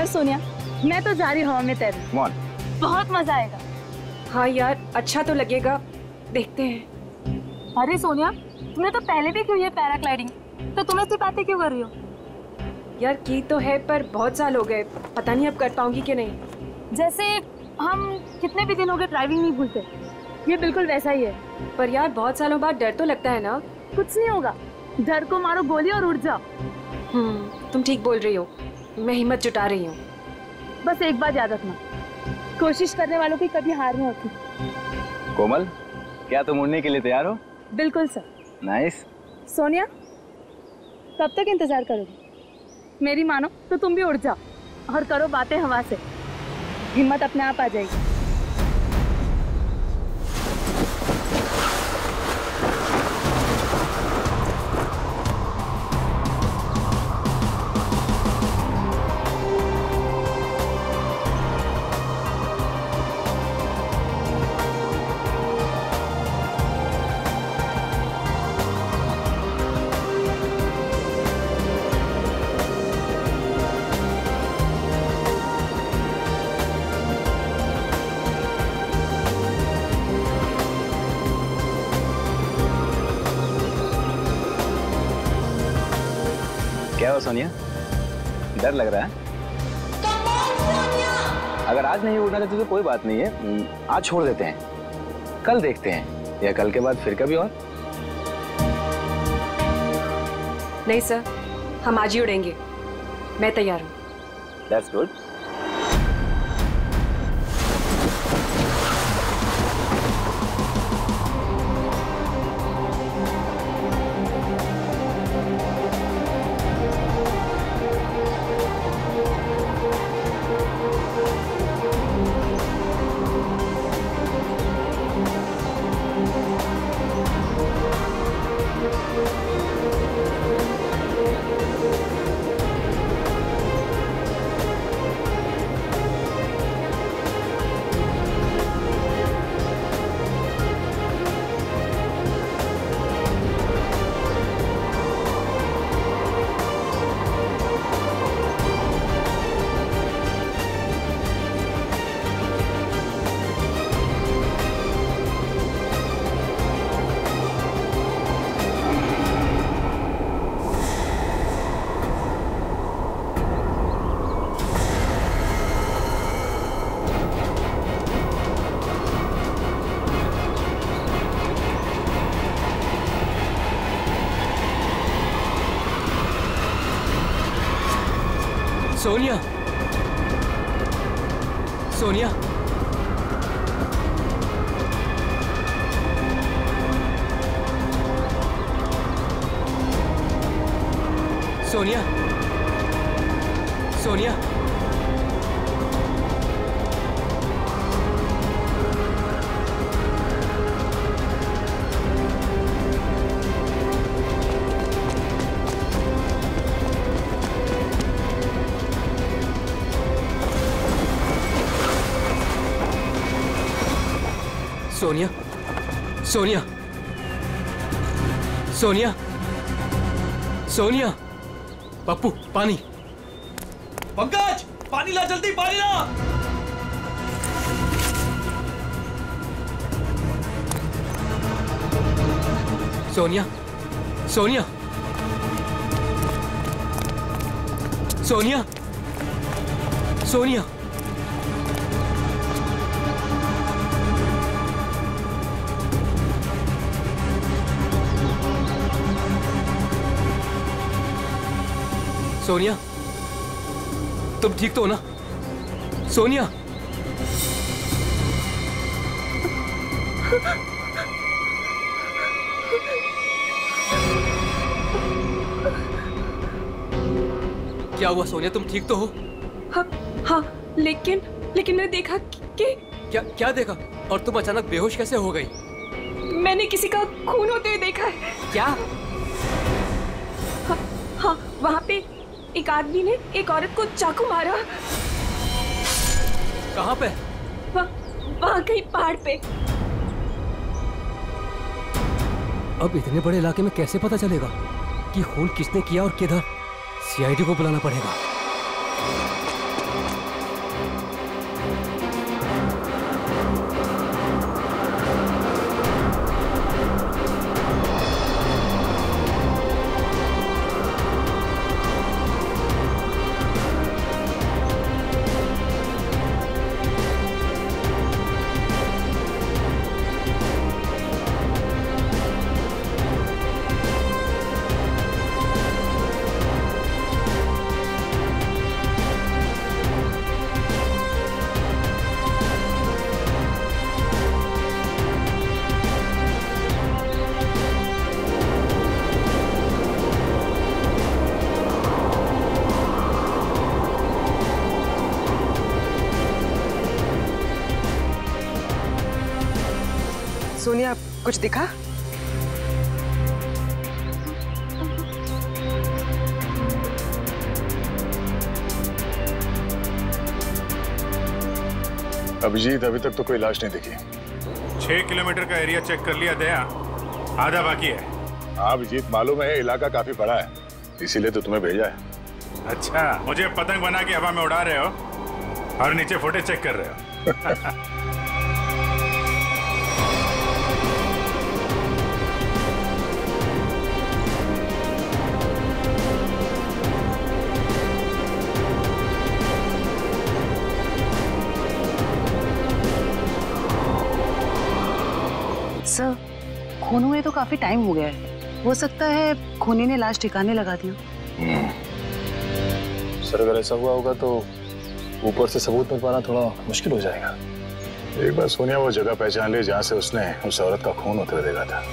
यार सोनिया, मैं तो जा रही हवा में तैरने। बहुत मजा आएगा। हाँ यार, अच्छा तो लगेगा, देखते हैं। अरे सोनिया, तुमने तो पहले भी की है पैराग्लाइडिंग, तो तुम ऐसी बातें क्यों कर रही हो? यार की तो है, पर बहुत साल हो गए, पता नहीं अब कर पाऊंगी कि नहीं। जैसे हम कितने भी दिन हो गए ड्राइविंग नहीं भूलते, ये बिल्कुल वैसा ही है। पर यार बहुत सालों बाद डर तो लगता है ना। कुछ नहीं होगा, डर को मारो गोली और उड़ जाओ। तुम ठीक बोल रही हो, मैं हिम्मत जुटा रही हूँ। बस एक बात याद रखना, कोशिश करने वालों की कभी हार नहीं होती। कोमल, क्या तुम उड़ने के लिए तैयार हो? बिल्कुल सर। नाइस। सोनिया, कब तक इंतजार करोगी? मेरी मानो तो तुम भी उड़ जाओ और करो बातें हवा से, हिम्मत अपने आप आ जाएगी। क्या हो सोनिया, डर लग रहा है? अगर आज नहीं उड़ना चाहते तो कोई बात नहीं है, आज छोड़ देते हैं, कल देखते हैं, या कल के बाद फिर कभी और। नहीं सर, हम आज ही उड़ेंगे, मैं तैयार हूँ। That's good. सोनिया, सोनिया, सोनिया, सोनिया, सोनिया, सोनिया, सोनिया, सोनिया, पप्पू पानी। पंकज, पानी ला, जल्दी पानी ला। सोनिया, सोनिया, सोनिया, सोनिया, सोनिया, तुम ठीक तो हो ना? सोनिया, क्या हुआ सोनिया, तुम ठीक तो हो? हाँ, लेकिन मैंने देखा कि क्या देखा? और तुम अचानक बेहोश कैसे हो गई? मैंने किसी का खून होते हुए देखा है। क्या? हाँ, वहाँ पे एक आदमी ने एक औरत को चाकू मारा। कहाँ पे? वहाँ कहीं पहाड़ पे। अब इतने बड़े इलाके में कैसे पता चलेगा कि खून किसने किया और किधर? CID को बुलाना पड़ेगा। सोनिया, कुछ दिखा? अभिजीत, अभी तक तो कोई लाश नहीं दिखी। 6 किलोमीटर का एरिया चेक कर लिया दया, आधा बाकी है। हाँ अभिजीत, मालूम है इलाका काफी बड़ा है, इसीलिए तो तुम्हें भेजा है। अच्छा, मुझे पतंग बना के हवा में उड़ा रहे हो और नीचे फुटेज चेक कर रहे हो। सर, खून हुए तो काफी टाइम हो गया है, हो सकता है खूनी ने लाश ठिकाने लगा दी हो। सर अगर ऐसा हुआ होगा तो ऊपर से सबूत मिल पाना थोड़ा मुश्किल हो जाएगा। एक बार सोनिया वो जगह पहचान ले जहाँ से उसने उस औरत का खून होते हुए देखा था।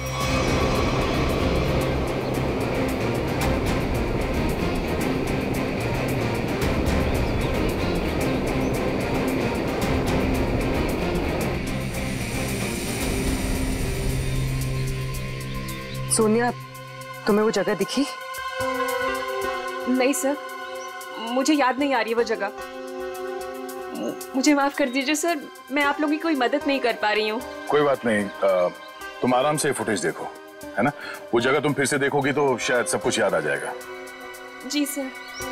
सोनिया, तुम्हें वो जगह दिखी? नहीं सर, मुझे याद नहीं आ रही वो जगह। मुझे माफ कर दीजिए सर, मैं आप लोगों की कोई मदद नहीं कर पा रही हूँ। कोई बात नहीं, तुम आराम से फुटेज देखो, है ना? वो जगह तुम फिर से देखोगी तो शायद सब कुछ याद आ जाएगा। जी सर।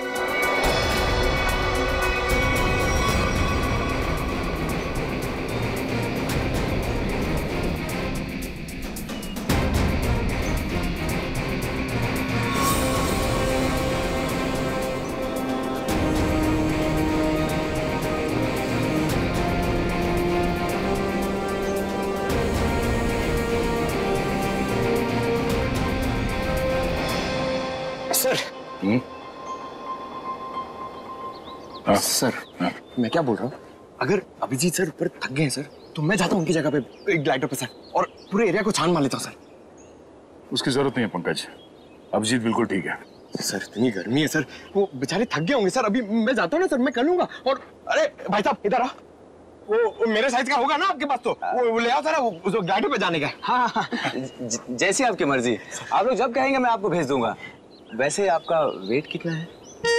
सर, मैं क्या बोल रहा हूँ, अगर अभिजीत सर ऊपर थक गए हैं सर, तो मैं जाता हूँ उनकी जगह पे एक ग्लाइडर पे सर, और पूरे एरिया को छान मार लेता हूँ सर। उसकी जरूरत नहीं है पंकज, अभिजीत बिल्कुल ठीक है। सर इतनी गर्मी है सर, वो बेचारे थक गए होंगे सर। अभी मैं जाता हूँ ना सर, मैं कर लूंगा। और अरे भाई साहब इधर आ, वो मेरे साइज का होगा ना आपके पास तो वो ले आओ सर, वो ग्लाइडर पे जाने का है। हाँ, जैसी आपकी मर्जी, आप लोग जब कहेंगे मैं आपको भेज दूंगा। वैसे आपका वेट कितना है?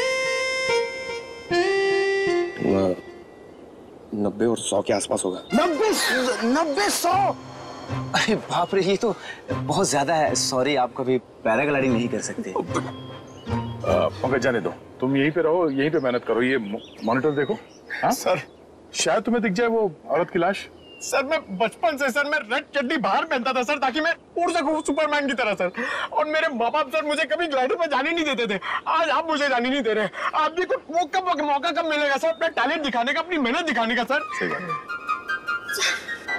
90 और 100 के आसपास होगा। 90 100? अरे बाप रे, ये तो बहुत ज्यादा है। सॉरी, आप कभी पैराग्लाइडिंग नहीं कर सकते। पंकज जाने दो, तुम यहीं पे रहो, यहीं पे मेहनत करो। ये मॉनिटर देखो। हाँ सर, शायद तुम्हें दिख जाए वो औरत की लाश। सर मैं बचपन से सर मैं रेड चड्डी बाहर पहनता था सर, ताकि मैं उड़ सकूं सुपरमैन की तरह सर। और मेरे माँ बाप सर मुझे कभी ग्लाइडर पे जाने नहीं देते थे। आज आप मुझे जाने नहीं दे रहे। आप भी कुछ वो कब मौका कब मिलेगा सर अपना टैलेंट दिखाने का, अपनी मेहनत दिखाने का सर? सही बात है।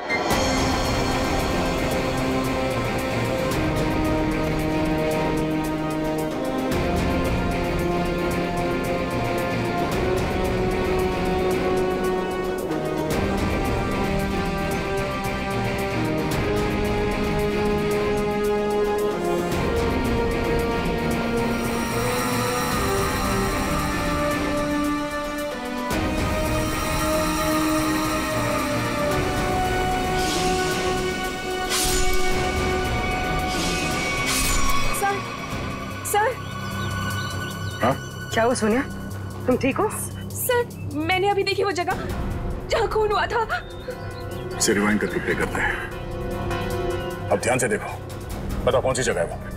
क्या हुआ सोनिया, तुम ठीक हो? सर, मैंने अभी देखी वो जगह जहाँ खून हुआ था। इसे रिवाइंड करके प्ले करते हैं। अब ध्यान से देखो, बताओ कौन सी जगह है वो?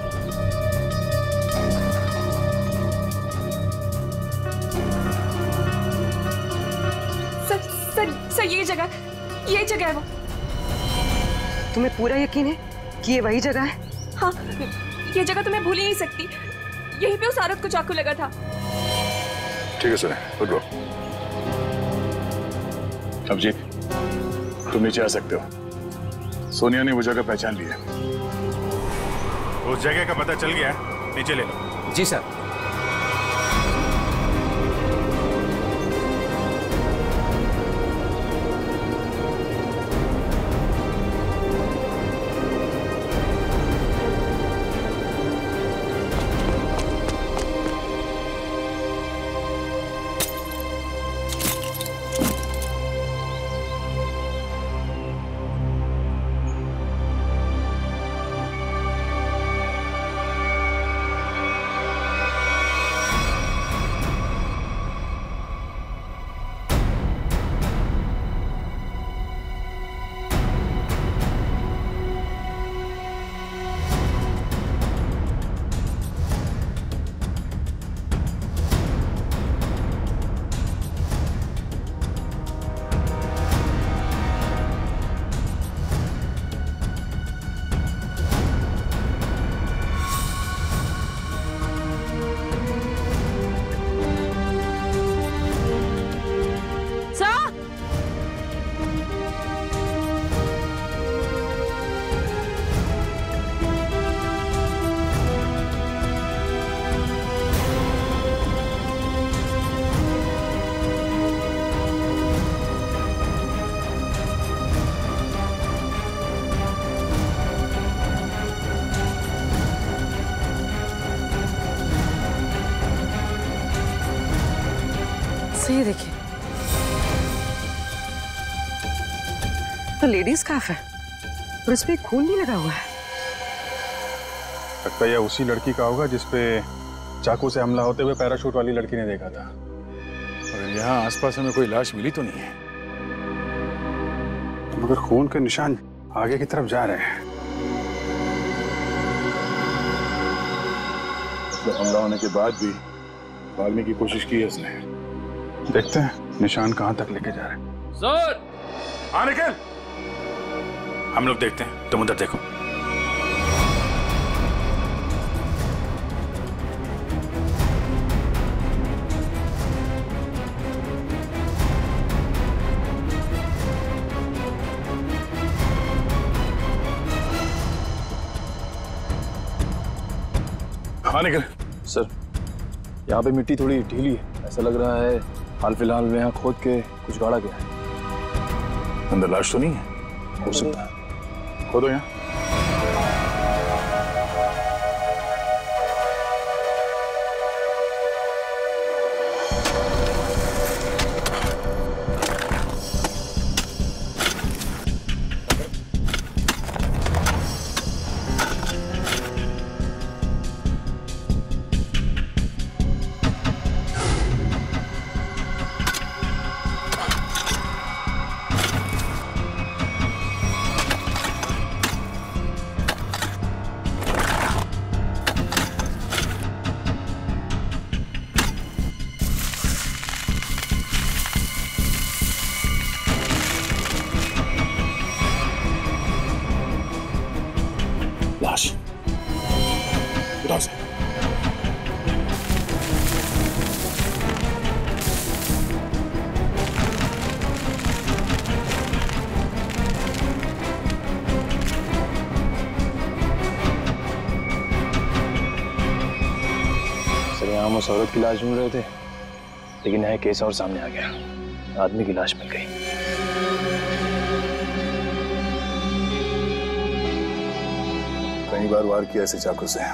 सर ये जगह है वो। तुम्हें पूरा यकीन है कि ये वही जगह है? हाँ, ये जगह तो मैं भूल ही नहीं सकती। यहीं पे उस औरत को चाकू लगा था। ठीक है सुने, रुको। अभिजीत, तुम नीचे आ सकते हो। सोनिया ने वो जगह पहचान ली है। उस जगह का पता चल गया, नीचे ले लो। जी सर। सही देखिए, तो लेडीज स्कार्फ है और इस पे खून नहीं लगा हुआ है। लगता है यह उसी लड़की का होगा जिसपे चाकू से हमला होते हुए पैराशूट वाली लड़की ने देखा था। मगर यहाँ आसपास हमें कोई लाश मिली तो नहीं है। मगर खून के निशान आगे की तरफ जा रहे हैं। तो हमला होने के बाद भी भागने की कोशिश की है उसने। देखते हैं निशान कहां तक लेके जा रहे हैं। सर! हाँ निकल, हम लोग देखते हैं, तुम उधर देखो। हाँ निकल। सर, यहाँ पे मिट्टी थोड़ी ढीली है, ऐसा लग रहा है हाल फिलहाल में यहाँ खोद के कुछ गाड़ा गया है। अंदर लाश तो नहीं है? हो सकता है। खोदो यहाँ। लाश उठाओ से। सर, यहाँ हम उस औरत की लाश ढूंढ रहे थे, लेकिन यहाँ केस और सामने आ गया। आदमी की लाश मिल गई। कई बार वार किया ऐसे चाकू से।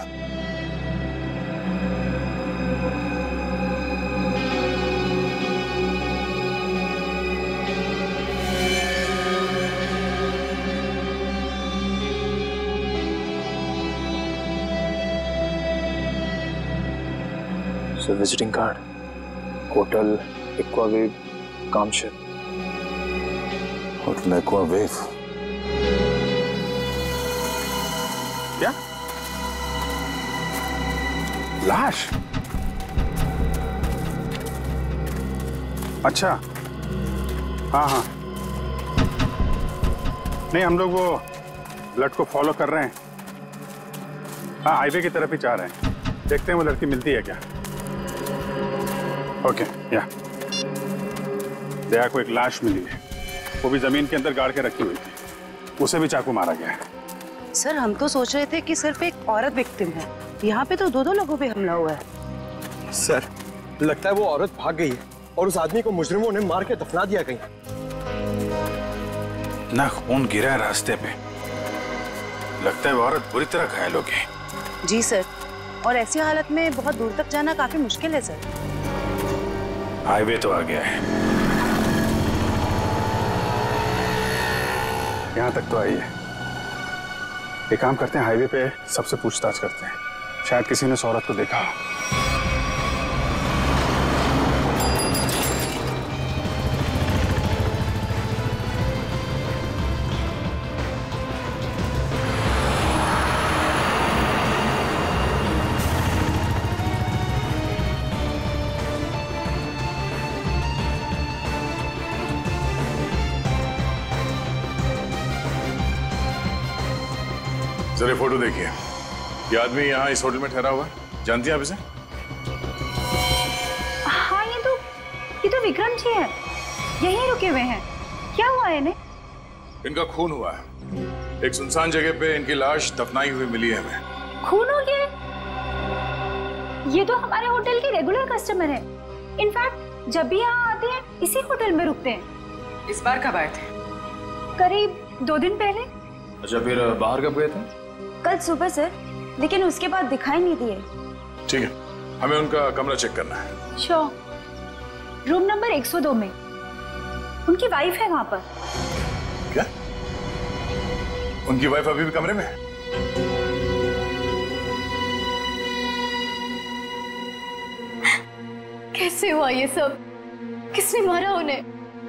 Sir, visiting card, hotel Aquawave Kamshet. Hotel Aquawave? क्या लाश? अच्छा, हाँ हाँ, नहीं हम लोग वो ब्लड को फॉलो कर रहे हैं। हाँ, हाईवे की तरफ ही जा रहे हैं। देखते हैं वो लड़की मिलती है क्या। ओके, या दया को एक लाश मिली है, वो भी जमीन के अंदर गाड़ के रखी हुई थी। उसे भी चाकू मारा गया है। सर, हम तो सोच रहे थे कि सिर्फ एक औरत विक्टिम है, यहाँ पे तो दो लोगों पे हमला हुआ है। सर, लगता है वो औरत भाग गई है और उस आदमी को मुजरिमों ने मार के दफना दिया कहीं। ना खून गिरा है रास्ते पे, लगता है वो औरत बुरी तरह घायल हो गई। जी सर, और ऐसी हालत में बहुत दूर तक जाना काफी मुश्किल है सर। हाईवे तो आ गया है, यहाँ तक तो आई है। एक काम करते हैं, हाईवे पे सबसे पूछताछ करते हैं, शायद किसी ने इस औरत को देखा हो। जरा फोटो देखिए, ये आदमी यहाँ इस होटल में ठहरा हुआ है, जानती हैं आप इसे? हाँ, ये तो विक्रम जी है, यहीं रुके हुए हैं। क्या हुआ है इन्हें? इनका खून हुआ है, एक सुनसान जगह पे इनकी लाश दफनाई हुई मिली है हमें। खून हो गया? ये तो हमारे होटल के रेगुलर कस्टमर है। इनफैक्ट जब भी यहाँ आते हैं इसी होटल में रुकते हैं। इस बार कब आए थे? करीब 2 दिन पहले। अच्छा, फिर बाहर कब गए थे? कल सुबह सर, लेकिन उसके बाद दिखाई नहीं दिए। ठीक है, हमें उनका कमरा चेक करना है। श्योर। रूम नंबर 102 में। उनकी वाइफ है वहां पर। क्या? उनकी वाइफ अभी भी कमरे में है? कैसे हुआ ये सब? किसने मारा उन्हें?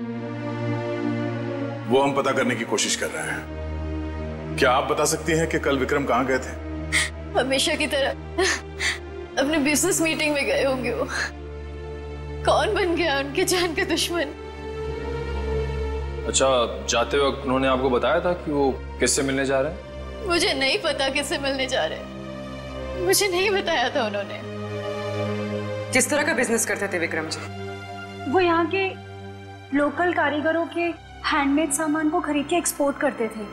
वो हम पता करने की कोशिश कर रहे हैं। क्या आप बता सकती हैं कि कल विक्रम कहाँ गए थे? हमेशा की तरह अपने बिजनेस मीटिंग में गए होंगे वो। कौन बन गया उनके जान का दुश्मन? अच्छा, जाते वक्त उन्होंने आपको बताया था कि वो किससे मिलने जा रहे हैं? मुझे नहीं पता किससे मिलने जा रहे हैं। मुझे नहीं बताया था उन्होंने। किस तरह का बिजनेस करते थे विक्रम जी? वो यहाँ के लोकल कारीगरों के हैंडमेड सामान को खरीद के एक्सपोर्ट करते थे।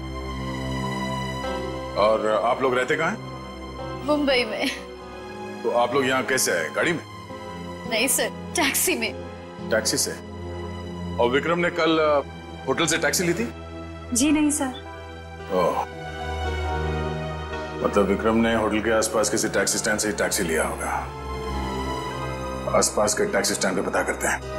और आप लोग रहते कहाँ हैं? मुंबई में। तो आप लोग यहाँ कैसे आए? गाड़ी में? नहीं सर, टैक्सी में। टैक्सी से? और विक्रम ने कल होटल से टैक्सी ली थी? जी नहीं सर। ओह, मतलब विक्रम ने होटल के आसपास किसी टैक्सी स्टैंड से ही टैक्सी लिया होगा। आसपास के टैक्सी स्टैंड पे पता करते हैं।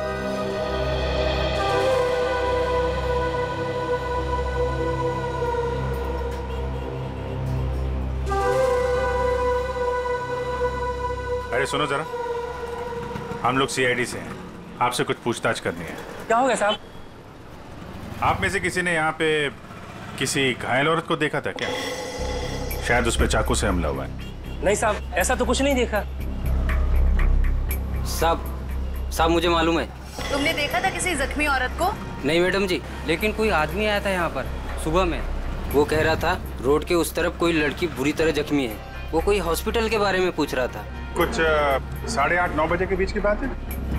अरे सुनो जरा, हम लोग CID से हैं, आपसे कुछ पूछताछ करनी है। क्या हो गया साहब? आप में से किसी ने यहाँ पे किसी घायल औरत को देखा था क्या? शायद उस पर चाकू से हमला हुआ है। नहीं साहब, ऐसा तो कुछ नहीं देखा। साहब मुझे मालूम है। तुमने देखा था किसी जख्मी औरत को? नहीं मैडम जी, लेकिन कोई आदमी आया था यहाँ पर सुबह में। वो कह रहा था रोड के उस तरफ कोई लड़की बुरी तरह जख्मी है। वो कोई हॉस्पिटल के बारे में पूछ रहा था। कुछ 8:30-9 बजे के बीच की बात है।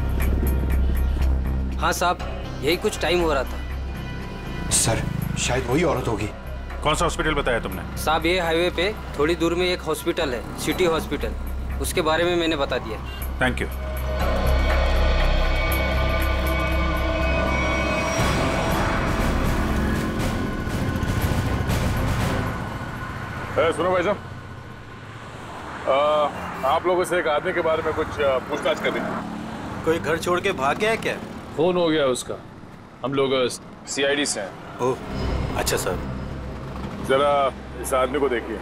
हाँ साहब, यही कुछ टाइम हो रहा था। सर, शायद वही औरत होगी। कौन सा हॉस्पिटल बताया तुमने? साहब ये हाईवे पे थोड़ी दूर में एक हॉस्पिटल है, सिटी हॉस्पिटल। उसके बारे में मैंने बता दिया। Thank you. सुनो भाई साहब, आप लोगों से एक आदमी के बारे में कुछ पूछताछ करनी थी। कोई घर छोड़ के भाग गया है क्या? फोन हो गया उसका। हम लोग CID से हैं। ओह, अच्छा सर। जरा इस आदमी को देखिए।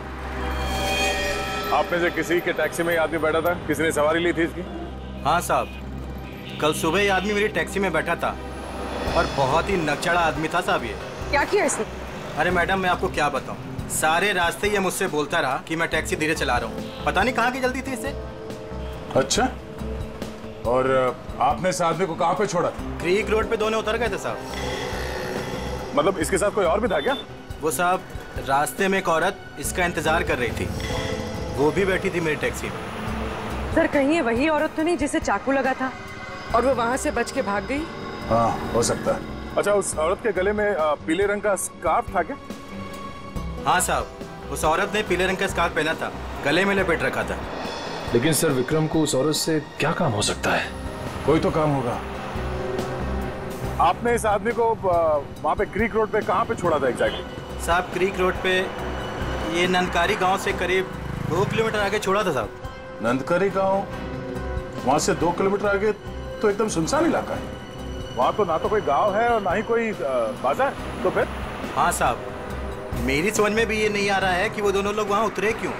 आप में से किसी के टैक्सी में ये आदमी बैठा था? किसी ने सवारी ली थी इसकी? हाँ साहब, कल सुबह ये आदमी मेरी टैक्सी में बैठा था और बहुत ही नकचड़ा आदमी था साहब ये। क्या किया इसने? अरे मैडम, मैं आपको क्या बताऊं, सारे रास्ते ये मुझसे बोलता रहा कि मैं टैक्सी धीरे चला रहा हूँ। पता नहीं कहाँ की जल्दी थी इसे। अच्छा, और आपने इस आदमी को कहाँ पे छोड़ा था? क्रीक रोड पे दोनों उतर गए थे साहब। मतलब इसके साथ कोई और भी था क्या? वो साहब, रास्ते में एक औरत इसका इंतजार कर रही थी, वो भी बैठी थी मेरी टैक्सी में। सर, कहीं ये वही औरत तो नहीं जिसे चाकू लगा था और वो वहाँ से बच के भाग गई? हाँ, हो सकता है। अच्छा, उस औरत के गले में पीले रंग का स्कार्फ था क्या? हाँ साहब, उस औरत ने पीले रंग का स्कार्फ पहना था, गले में लपेट रखा था। लेकिन सर, विक्रम को उस औरत से क्या काम हो सकता है? कोई तो काम होगा। आपने इस आदमी को वहाँ पे क्रीक रोड पे कहाँ पे छोड़ा था एग्जैक्टली? साहब, क्रीक रोड पे ये नंदकारी गांव से करीब 2 किलोमीटर आगे छोड़ा था साहब। नंदकारी गांव? वहाँ से 2 किलोमीटर आगे तो एकदम सुनसान इलाका है। वहाँ तो ना तो कोई गांव है और ना ही कोई बाजार। तो फिर? हाँ साहब, मेरी समझ में भी ये नहीं आ रहा है कि वो दोनों लोग वहाँ उतरे क्यों।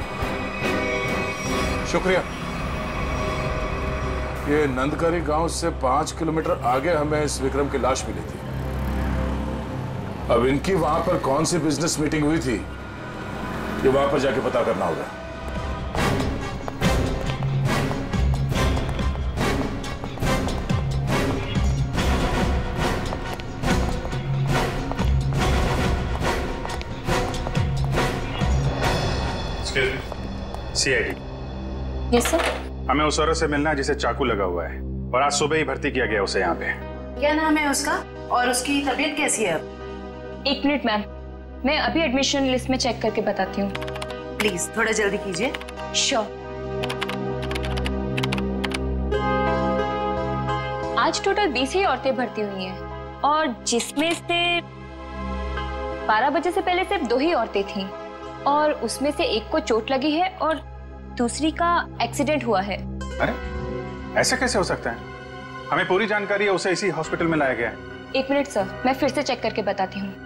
शुक्रिया। ये नंदकारी गांव से 5 किलोमीटर आगे हमें इस विक्रम की लाश मिली थी। अब इनकी वहां पर कौन सी बिजनेस मीटिंग हुई थी, ये वहां पर जाके पता करना होगा। CID। Yes sir. हमें उस औरत से मिलना है जिसे चाकू लगा हुआ है और आज सुबह ही भर्ती किया गया उसे यहाँ पे। क्या नाम है उसका और उसकी तबीयत कैसी है अब? 1 मिनट मैम, मैं अभी एडमिशन लिस्ट में चेक करके बताती हूँ। प्लीज थोड़ा जल्दी कीजिए। श्योर। आज टोटल 20 ही औरतें भर्ती हुई हैं और जिसमें से 12 बजे से पहले सिर्फ 2 ही औरतें थीं और उसमें से एक को चोट लगी है और दूसरी का एक्सीडेंट हुआ है। अरे ऐसा कैसे हो सकता है? हमें पूरी जानकारी है, उसे इसी हॉस्पिटल में लाया गया है। 1 मिनट सर, मैं फिर से चेक करके बताती हूँ।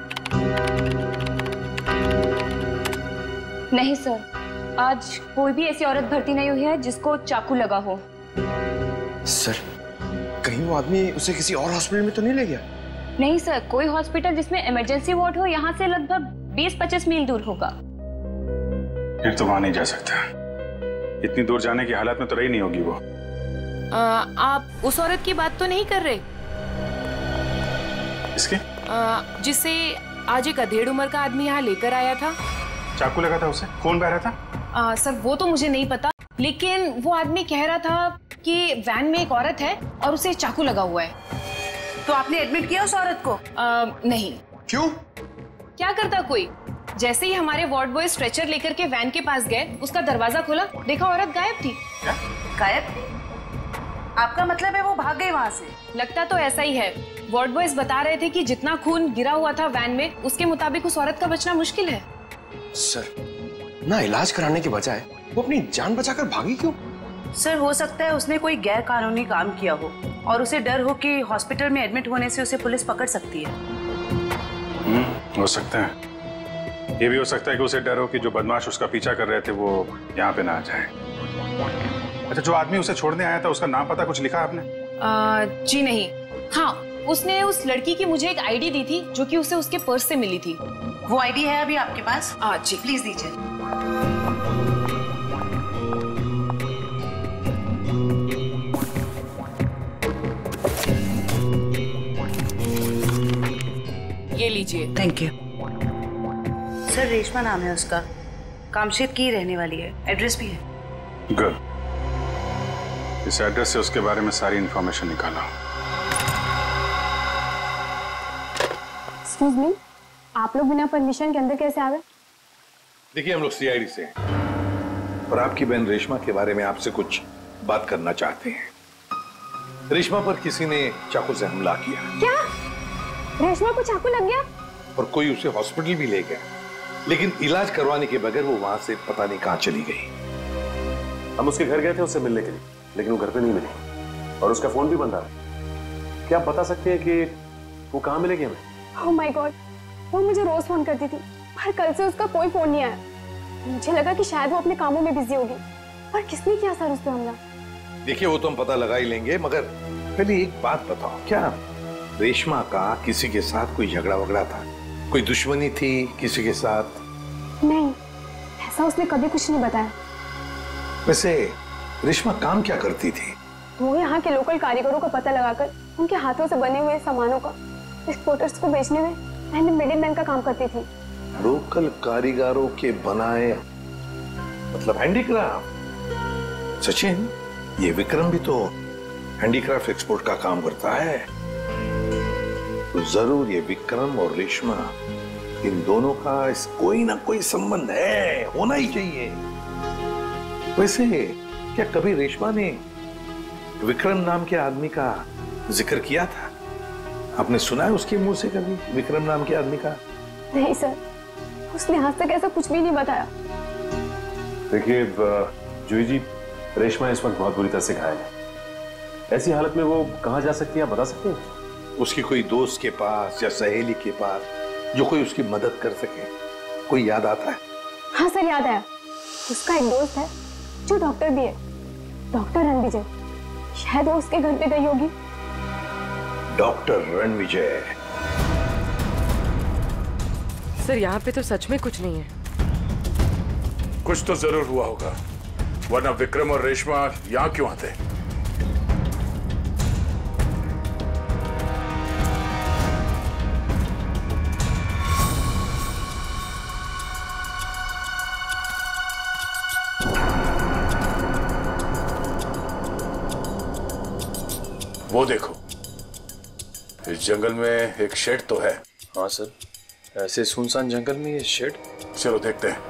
नहीं सर, आज कोई भी ऐसी औरत भर्ती नहीं हुई है जिसको चाकू लगा हो। सर, कहीं वो आदमी उसे किसी और हॉस्पिटल में तो नहीं ले गया? नहीं सर, कोई हॉस्पिटल जिसमें इमरजेंसी वार्ड हो यहाँ से लगभग 20-25 मील दूर होगा। फिर तो वहां नहीं जा सकता। इतनी दूर जाने की हालत में तो रही नहीं होगी वो। आप उस औरत की बात तो नहीं कर रहे? इसके? जिसे आज एक अधेड़ उम्र का आदमी यहाँ लेकर आया था। चाकू लगा था उसे? खून बह रहा था? सर वो तो मुझे नहीं पता, लेकिन वो आदमी कह रहा था कि वैन में एक औरत है और उसे चाकू लगा हुआ है। तो आपने एडमिट किया उस औरत को? नहीं। क्यों? क्या करता कोई? जैसे ही हमारे वार्ड बॉय स्ट्रेचर लेकर के वैन के पास गए, उसका दरवाजा खोला, देखा औरत गायब थी। गायब? आपका मतलब है वो भाग गई वहाँ से? लगता तो ऐसा ही है। वार्ड बॉयज बता रहे थे कि जितना खून गिरा हुआ था वैन में, उसके मुताबिक उस औरत का बचना मुश्किल है। सर, ना इलाज कराने के बजाय वो अपनी जान बचाकर भागी क्यों? सर हो सकता है उसने कोई गैर कानूनी काम किया हो और उसे डर हो कि हॉस्पिटल में एडमिट होने से उसे पुलिस पकड़ सकती है। हो सकता है। ये भी हो सकता है कि उसे डर हो कि जो बदमाश उसका पीछा कर रहे थे वो यहाँ पे ना आ जाए। अच्छा, जो आदमी उसे छोड़ने आया था उसका नाम पता कुछ लिखा आपने? जी नहीं। हाँ, उसने उस लड़की की मुझे एक आईडी दी थी जो कि उसे उसके पर्स से मिली थी। वो आईडी है अभी आपके पास? जी प्लीज दीजिए। ये लीजिए। Thank you. सर रेशमा नाम है उसका, कामशेद की रहने वाली है, एड्रेस भी है। गुड। इस एड्रेस से उसके बारे में सारी इंफॉर्मेशन निकाला। एक्सक्यूज मी, आप लोग बिना परमिशन के अंदर कैसे आ गए? देखिए, हम लोग CID से हैं और आपकी बहन रेशमा के बारे में आपसे कुछ बात करना चाहते हैं। रेशमा पर किसी ने चाकू से हमला किया। क्या? रेशमा को चाकू लग गया? और कोई उसे हॉस्पिटल भी ले गया, लेकिन इलाज करवाने के बगैर वो वहां से पता नहीं कहां चली गई। हम उसके घर गए थे उससे मिलने के लिए, लेकिन वो घर पे नहीं मिली और उसका फोन भी बंद आ रहा। क्या आप बता सकते हैं कि वो कहाँ मिलेगी हमें? ओह माय गॉड, वो मुझे रोज फोन करती थी, पर कल से उसका कोई फोन नहीं आया। मुझे लगा कि शायद वो अपने कामों में बिजी होगी। पर किसने किया सर उस पे हमला? देखिए, वो तो हम पता लगा ही लेंगे, मगर पहले एक बात बताओ, क्या रेशमा का किसी के साथ कोई झगड़ा वगड़ा था? कोई दुश्मनी थी किसी के साथ? नहीं, ऐसा उसने कभी कुछ नहीं बताया। वैसे रेशमा काम क्या करती थी? वो यहाँ के लोकल कारीगरों का पता लगाकर उनके हाथों से बने हुए सामानों का एक्सपोर्टर्स को बेचने में एंड मिडिलमैन का काम करती थी। लोकल कारीगरों के बनाए, मतलब हैंडीक्राफ्ट? सचिन, ये विक्रम भी तो हैंडीक्राफ्ट एक्सपोर्ट का काम करता है, तो जरूर ये विक्रम और रेशमा, इन दोनों का कोई ना कोई संबंध है, होना ही चाहिए। वैसे क्या कभी रेशमा ने विक्रम नाम के आदमी का जिक्र किया था? आपने सुना है उसके मुंह से कभी विक्रम नाम के आदमी का? नहीं सर, उसने आज तक ऐसा कुछ भी नहीं बताया। देखिए जूही जी, रेशमा इस वक्त बहुत बुरी तरह से घायल है। ऐसी हालत में वो कहाँ जा सकती है, आप बता सकते हैं? उसकी कोई दोस्त के पास या सहेली के पास जो कोई उसकी मदद कर सके, कोई याद आता है? हाँ सर, याद आया। उसका एक दोस्त है जो डॉक्टर भी है, डॉक्टर रणविजय। शायद वो उसके घर पे गई होगी। डॉक्टर रणविजय? सर यहाँ पे तो सच में कुछ नहीं है। कुछ तो जरूर हुआ होगा, वरना विक्रम और रेशमा यहाँ क्यों आते? वो देखो, इस जंगल में एक शेड तो है। हाँ सर, ऐसे सुनसान जंगल में ये शेड? चलो देखते हैं।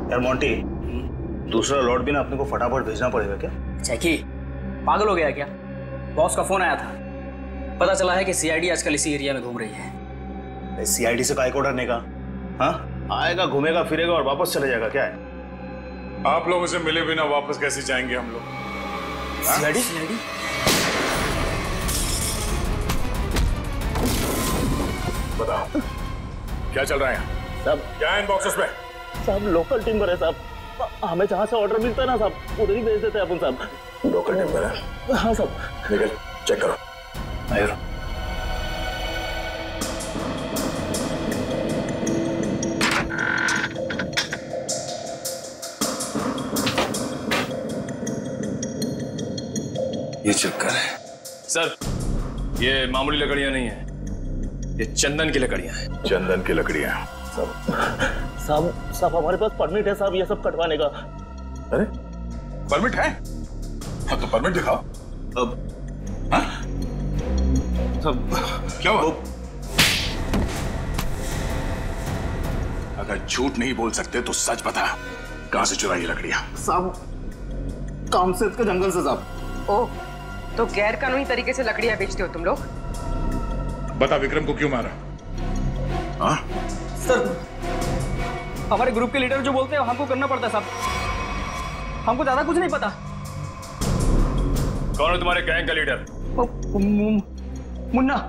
यार मोंटी, दूसरा लॉट भी ना अपने को फटाफट भेजना पड़ेगा क्या? जैकी, पागल हो गया क्या? बॉस का फोन आया था, पता चला है कि CID आजकल इसी एरिया में घूम रही है। CID से काय को डरने का? हाँ, आएगा, घूमेगा फिरेगा और वापस चले जाएगा, क्या है? आप लोगों से मिले बिना वापस कैसे जाएंगे हम लोग? CID? बताओ क्या चल रहा है यहाँ? सब क्या है इन बॉक्सेस में? सब लोकल टिम्बर है साहब, हमें जहाँ से ऑर्डर मिलता है ना साहब, उधर ही भेज देते हैं अपन साहब। लोकल टिम्बर है? हाँ साहब। निकल, चेक करो। आयो। ये चक्कर है सर, ये मामूली लकड़ियां नहीं है, ये चंदन की लकड़ियां हैं। चंदन की लकड़ियां? साहब हमारे पास परमिट है साहब ये सब कटवाने का। अरे परमिट है? हाँ तो परमिट दिखाओ। अब हाँ? सब क्या हुआ? अगर झूठ नहीं बोल सकते तो सच बता, कहां से चुराई ये लकड़ियां? साहब कामसेद के जंगल से साहब। ओह, तो गैर कानूनी तरीके से लकड़ियां बेचते हो तुम लोग? बता विक्रम को क्यों मारा? हाँ? सर, हमारे ग्रुप के लीडर जो बोलते हैं हमको करना पड़ता है साहब, हमको ज्यादा कुछ नहीं पता। कौन है तुम्हारे गैंग का लीडर? मुन्ना।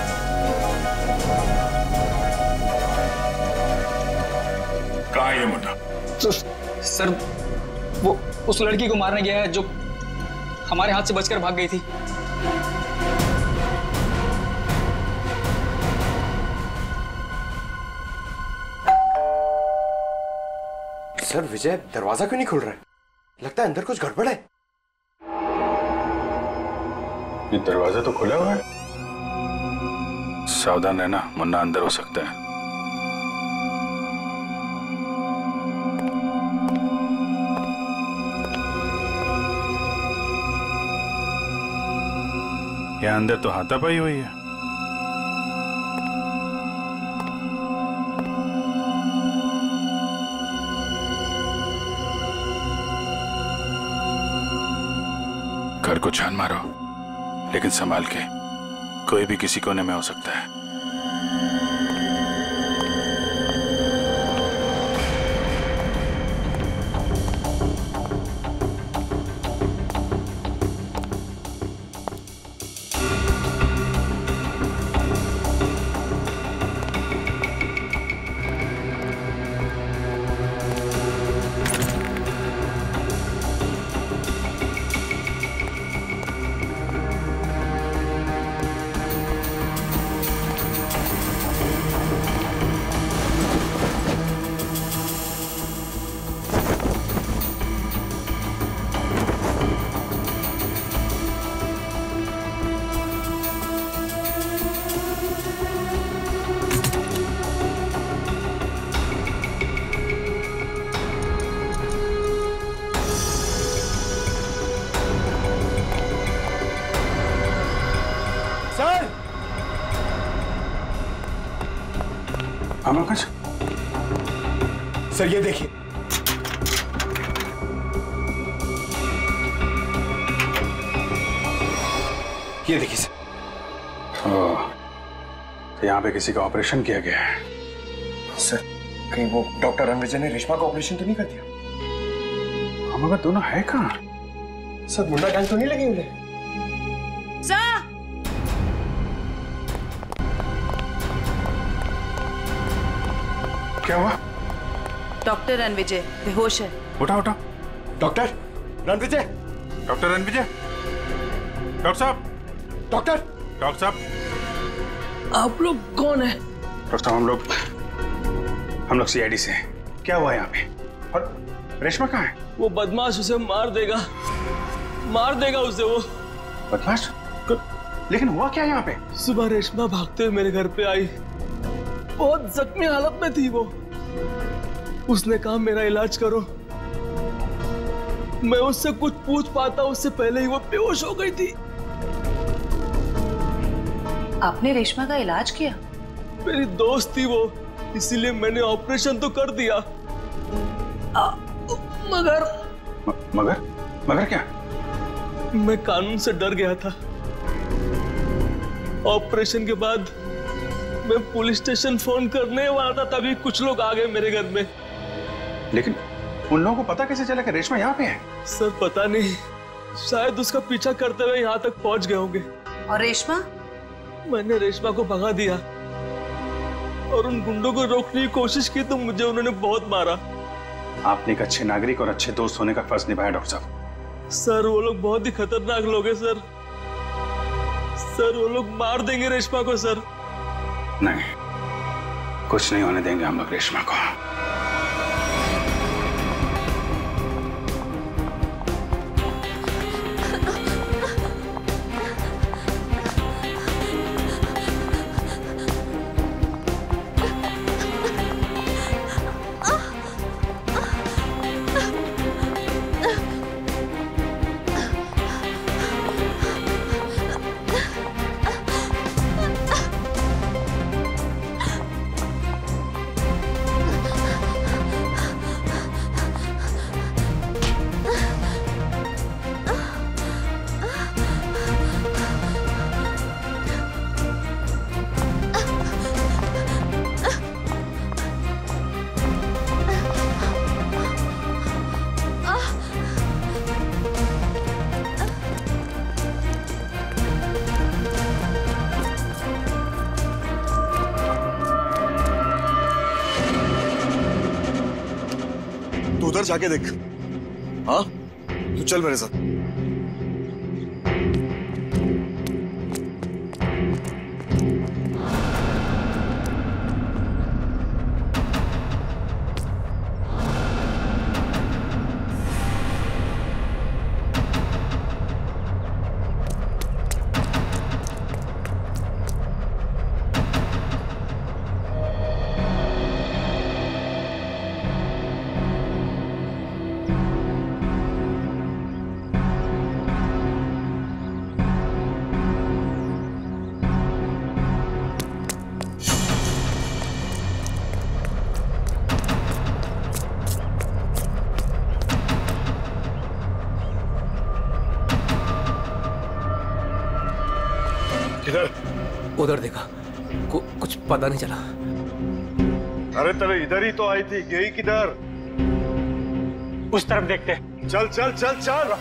कहाँ है ये मुन्ना? सर, वो उस लड़की को मारने गया है जो हमारे हाथ से बचकर भाग गई थी। सर विजय, दरवाजा क्यों नहीं खुल रहा है? लगता है अंदर कुछ गड़बड़ है। ये दरवाजा तो खुला हुआ है। सावधान रहना, मुन्ना अंदर हो सकता है। यहाँ अंदर तो हाथापाई हुई है। घर को छान मारो, लेकिन संभाल के, कोई भी किसी कोने में हो सकता है। सर ये देखिए, ये देखिए सर। तो यहाँ पे किसी का ऑपरेशन किया गया है। सर कहीं वो डॉक्टर रणविजय ने रेशमा का ऑपरेशन तो नहीं कर दिया? हम अगर दोनों है कहाँ? सर मुन्ना गैंग तो नहीं लगी उन्हें? क्या हुआ? डॉक्टर रणविजय बेहोश है। उठा उठा। Doctor Ranvijay, doctor Ranvijay, doctor साहब, डॉक्टर साहब, आप लोग कौन है? डॉक्टर साहब, हम लोग CID से हैं। क्या हुआ यहाँ पे? और रेशमा कहाँ है? वो बदमाश उसे मार देगा उसे वो। बदमाश? लेकिन हुआ क्या यहाँ पे? सुबह रेशमा भागते हुए मेरे घर पे आई, बहुत जख्मी हालत में थी वो। उसने कहा मेरा इलाज करो। मैं उससे कुछ पूछ पाता उससे पहले ही वो बेहोश हो गई थी। आपने रेशमा का इलाज किया? मेरी दोस्त थी वो, इसीलिए मैंने ऑपरेशन तो कर दिया। मगर मगर क्या? मैं कानून से डर गया था। ऑपरेशन के बाद मैं पुलिस स्टेशन फोन करने वाला था, तभी कुछ लोग आ गए मेरे घर में। लेकिन उन लोगों को पता कैसे चला कि रेशमा यहाँ पे है? सर पता नहीं, शायद उसका पीछा करते हुए यहाँ तक पहुँच गए होंगे। और रेशमा? मैंने रेशमा को भगा दिया और उन गुंडों को रोकने की कोशिश की तो मुझे उन्होंने बहुत मारा। आपने एक अच्छे नागरिक और अच्छे दोस्त होने का फर्ज निभाया डॉक्टर साहब। सर वो लोग बहुत ही खतरनाक लोग हैं सर। सर वो लोग मार देंगे रेशमा को सर। नहीं, कुछ नहीं होने देंगे हम लोग रेशमा को। उधर जाके देख। हाँ, तू चल मेरे साथ। उधर देखा, कुछ पता नहीं चला। अरे तेरे इधर ही तो आई थी, गई किधर? उस तरफ देखते। चल चल चल चल।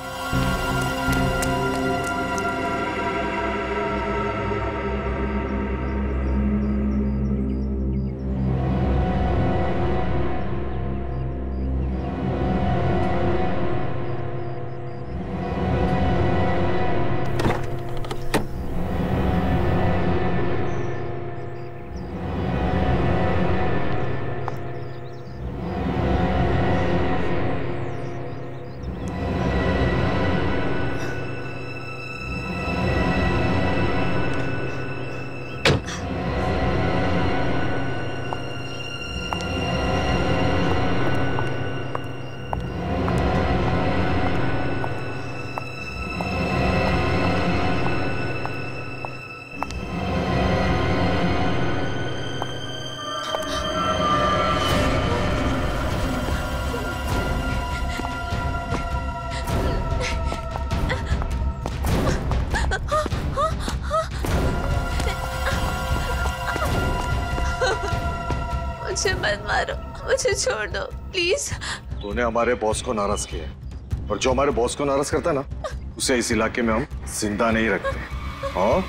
मुझे मत मारो, मुझे छोड़ दो प्लीज। तूने हमारे बॉस को नाराज किया है, और जो हमारे बॉस को नाराज करता है ना, उसे इस इलाके में हम जिंदा नहीं रखते। हाँ?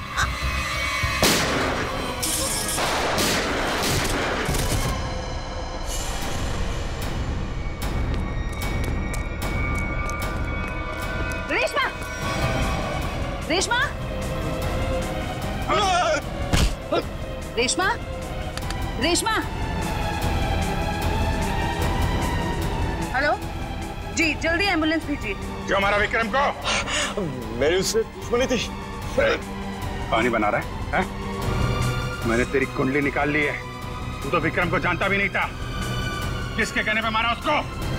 रेशमा! रेशमा! रेशमा! रेशमा! हेलो जी, जल्दी एम्बुलेंस भेजिए। जो हमारा विक्रम को मेरी उससे दुश्मनी थी। पानी बना रहा है? मैंने तेरी कुंडली निकाल ली है। तू तो विक्रम को जानता भी नहीं था। किसके कहने पे मारा उसको?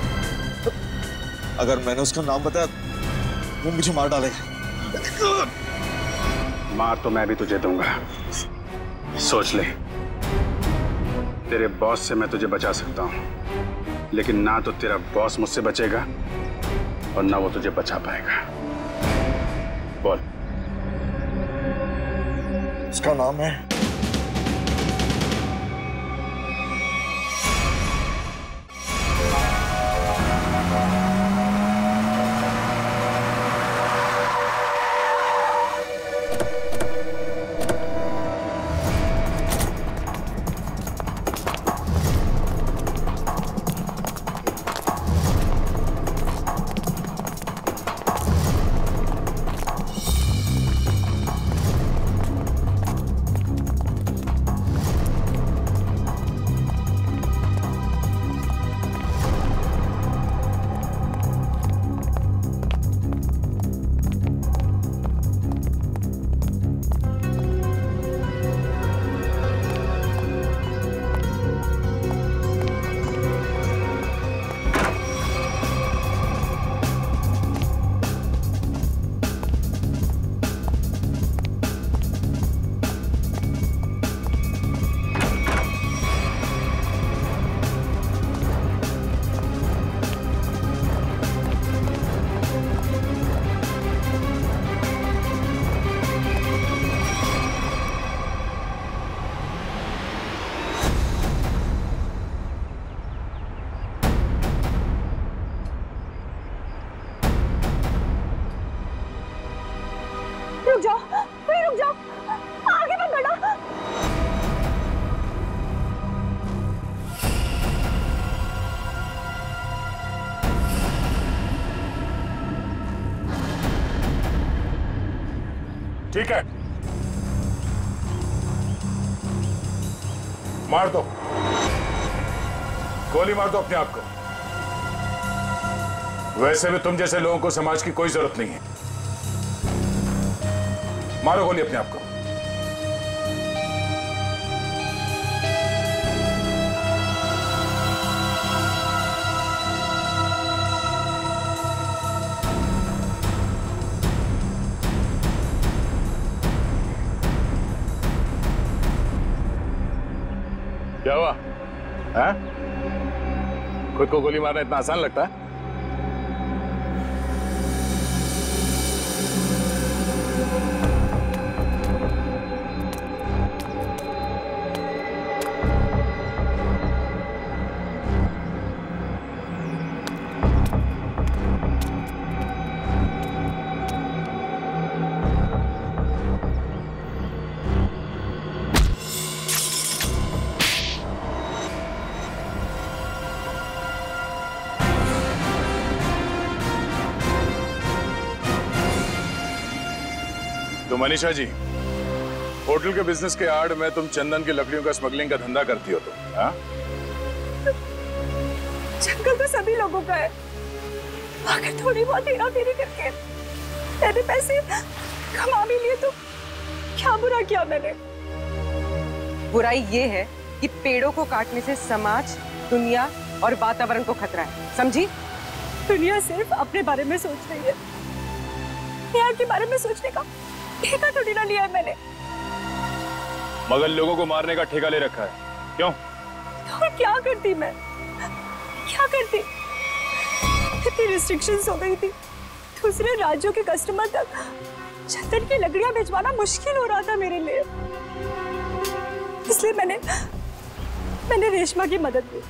अगर मैंने उसका नाम बताया वो मुझे मार डालेगा। मार तो मैं भी तुझे दूंगा, सोच ले। तेरे बॉस से मैं तुझे बचा सकता हूँ, लेकिन ना तो तेरा बॉस मुझसे बचेगा और ना वो तुझे बचा पाएगा। बोल। उसका नाम है रुक जाओ, आगे मत बढ़ो। ठीक है, मार दो, गोली मार दो अपने आप को। वैसे भी तुम जैसे लोगों को समाज की कोई जरूरत नहीं है। मारो गोली अपने आप को। क्या हुआ? हैं? खुद को गोली मारना इतना आसान लगता है? तो मनीषा जी, होटल के बिजनेस के आड़ में तुम चंदन की लकड़ियों का स्मगलिंग का धंधा करती हो तो? हाँ? जंगल तो सभी लोगों का है। अगर थोड़ी बहुत हेरा फेरी करके मैंने पैसे कमा भी लिए तो क्या बुरा किया मैंने? बुराई ये है कि पेड़ों को काटने से समाज, दुनिया और वातावरण को खतरा है, समझी? दुनिया सिर्फ अपने बारे में सोच रही है, यहाँ के बारे में सोचने का ठेका थोड़ी ना लिया है मैंने। मगर लोगों को मारने का ठेका ले रखा है, क्यों? तो क्या करती मैं? क्या करती? इतनी रिस्ट्रिक्शंस हो गई थी, दूसरे राज्यों के कस्टमर तक चंदन की लकड़ियां भिजवाना मुश्किल हो रहा था मेरे लिए। इसलिए मैंने रेशमा की मदद ली,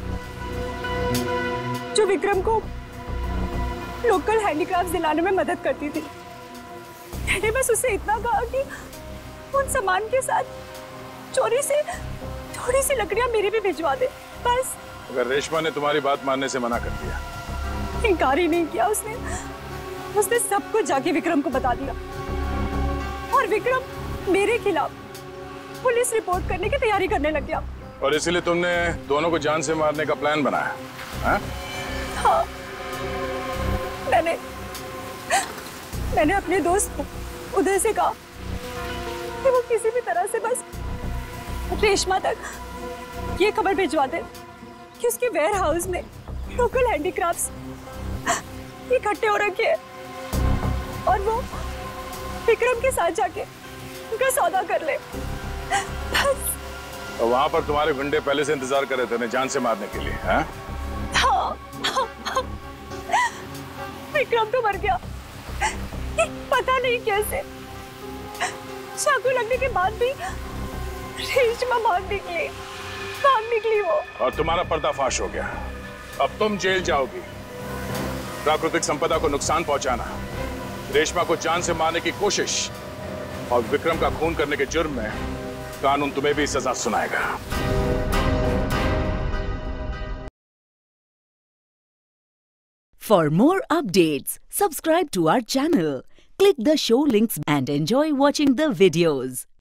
जो विक्रम को लोकल हैंडीक्राफ्ट दिलाने में मदद करती थी। मैंने बस उसे इतना कहा कि उन सामान के साथ चोरी से थोड़ी सी लकड़ियां मेरी भी भिजवा दे, बस। अगर रेशमा ने तुम्हारी बात मानने से मना कर दिया? इनकार ही नहीं किया उसने सब कुछ जाके विक्रम को बता दिया और विक्रम मेरे खिलाफ पुलिस रिपोर्ट करने की तैयारी करने लग गया। और इसीलिए तुमने दोनों को जान से मारने का प्लान बनाया? हाँ, मैंने अपने दोस्त उदय से कहा कि वो किसी भी तरह से बस रेशमा तक ये खबर भिजवा दे कि उसके वेयर हाउस में लोकल हैंडीक्राफ्ट्स इकट्ठे हो रखे हैं और वो विक्रम के साथ जाके उनका सौदा कर ले, बस। और वहां पर तुम्हारे गुंडे पहले से इंतजार कर रहे थे उन्हें जान से मारने के लिए? हाँ? हाँ, विक्रम तो मर गया, पता नहीं कैसे। चाकू लगने के बाद भी रेशमा भाग निकली वो। और तुम्हारा पर्दाफाश हो गया। अब तुम जेल जाओगी। प्राकृतिक संपदा को नुकसान पहुंचाना, रेशमा को जान से मारने की कोशिश और विक्रम का खून करने के जुर्म में कानून तुम्हें भी सजा सुनाएगा। For more updates, subscribe to our channel, click the show links and enjoy watching the videos.